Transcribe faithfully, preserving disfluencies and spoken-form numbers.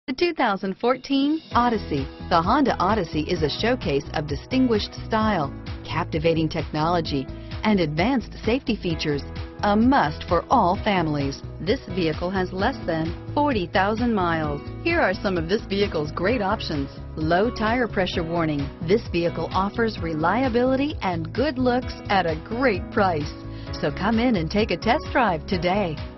The two thousand fourteen Odyssey. The Honda Odyssey is a showcase of distinguished style, captivating technology, and advanced safety features. A must for all families. This vehicle has less than forty thousand miles. Here are some of this vehicle's great options. Low tire pressure warning. This vehicle offers reliability and good looks at a great price. So come in and take a test drive today.